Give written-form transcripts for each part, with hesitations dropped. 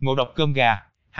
Ngộ độc cơm gà,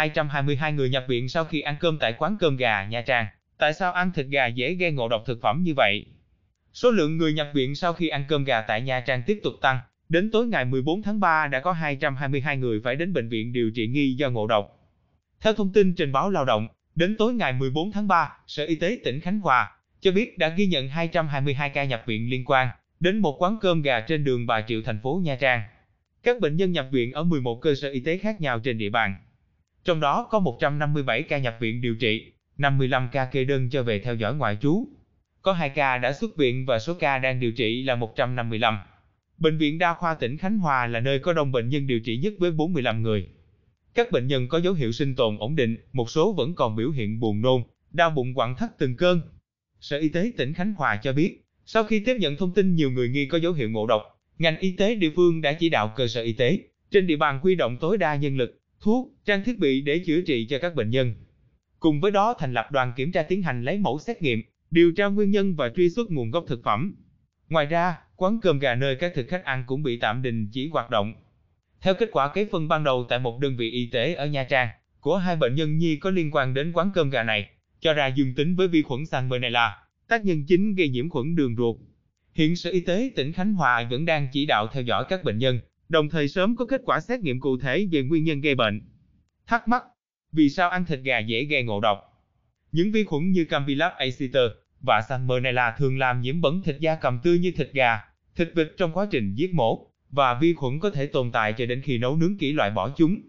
222 người nhập viện sau khi ăn cơm tại quán cơm gà Nha Trang. Tại sao ăn thịt gà dễ gây ngộ độc thực phẩm như vậy? Số lượng người nhập viện sau khi ăn cơm gà tại Nha Trang tiếp tục tăng. Đến tối ngày 14 tháng 3 đã có 222 người phải đến bệnh viện điều trị nghi do ngộ độc. Theo thông tin trên báo Lao động, đến tối ngày 14 tháng 3, Sở Y tế tỉnh Khánh Hòa cho biết đã ghi nhận 222 ca nhập viện liên quan đến một quán cơm gà trên đường Bà Triệu, thành phố Nha Trang. Các bệnh nhân nhập viện ở 11 cơ sở y tế khác nhau trên địa bàn. Trong đó có 157 ca nhập viện điều trị, 55 ca kê đơn cho về theo dõi ngoại trú. Có 2 ca đã xuất viện và số ca đang điều trị là 155. Bệnh viện Đa khoa tỉnh Khánh Hòa là nơi có đông bệnh nhân điều trị nhất với 45 người. Các bệnh nhân có dấu hiệu sinh tồn ổn định, một số vẫn còn biểu hiện buồn nôn, đau bụng quặn thắt từng cơn. Sở Y tế tỉnh Khánh Hòa cho biết, sau khi tiếp nhận thông tin nhiều người nghi có dấu hiệu ngộ độc, ngành y tế địa phương đã chỉ đạo cơ sở y tế trên địa bàn huy động tối đa nhân lực, thuốc, trang thiết bị để chữa trị cho các bệnh nhân. Cùng với đó thành lập đoàn kiểm tra tiến hành lấy mẫu xét nghiệm, điều tra nguyên nhân và truy xuất nguồn gốc thực phẩm. Ngoài ra, quán cơm gà nơi các thực khách ăn cũng bị tạm đình chỉ hoạt động. Theo kết quả cấy phân ban đầu tại một đơn vị y tế ở Nha Trang, của 2 bệnh nhân nhi có liên quan đến quán cơm gà này, cho ra dương tính với vi khuẩn Salmonella, tác nhân chính gây nhiễm khuẩn đường ruột. Hiện Sở Y tế tỉnh Khánh Hòa vẫn đang chỉ đạo theo dõi các bệnh nhân, đồng thời sớm có kết quả xét nghiệm cụ thể về nguyên nhân gây bệnh. Thắc mắc, vì sao ăn thịt gà dễ gây ngộ độc? Những vi khuẩn như Campylobacter acetosa và Salmonella thường làm nhiễm bẩn thịt gia cầm tươi như thịt gà, thịt vịt trong quá trình giết mổ, và vi khuẩn có thể tồn tại cho đến khi nấu nướng kỹ loại bỏ chúng.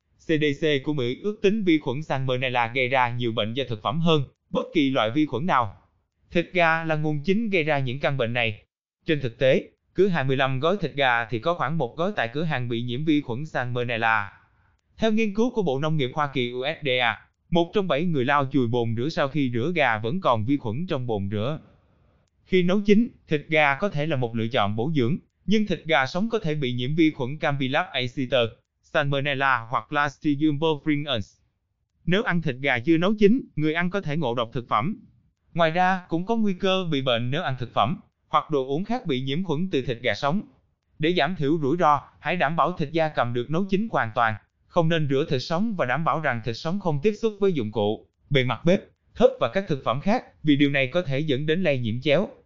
CDC của Mỹ ước tính vi khuẩn Salmonella gây ra nhiều bệnh do thực phẩm hơn bất kỳ loại vi khuẩn nào. Thịt gà là nguồn chính gây ra những căn bệnh này. Trên thực tế, cứ 25 gói thịt gà thì có khoảng 1 gói tại cửa hàng bị nhiễm vi khuẩn Salmonella. Theo nghiên cứu của Bộ Nông nghiệp Hoa Kỳ USDA, 1 trong 7 người lau chùi bồn rửa sau khi rửa gà vẫn còn vi khuẩn trong bồn rửa. Khi nấu chín, thịt gà có thể là một lựa chọn bổ dưỡng, nhưng thịt gà sống có thể bị nhiễm vi khuẩn Campylobacter acetosa, Salmonella hoặc Clostridium bovirensis. Nếu ăn thịt gà chưa nấu chín, người ăn có thể ngộ độc thực phẩm. Ngoài ra, cũng có nguy cơ bị bệnh nếu ăn thực phẩm hoặc đồ uống khác bị nhiễm khuẩn từ thịt gà sống. Để giảm thiểu rủi ro, hãy đảm bảo thịt gia cầm được nấu chín hoàn toàn. Không nên rửa thịt sống và đảm bảo rằng thịt sống không tiếp xúc với dụng cụ, bề mặt bếp, thớt và các thực phẩm khác, vì điều này có thể dẫn đến lây nhiễm chéo.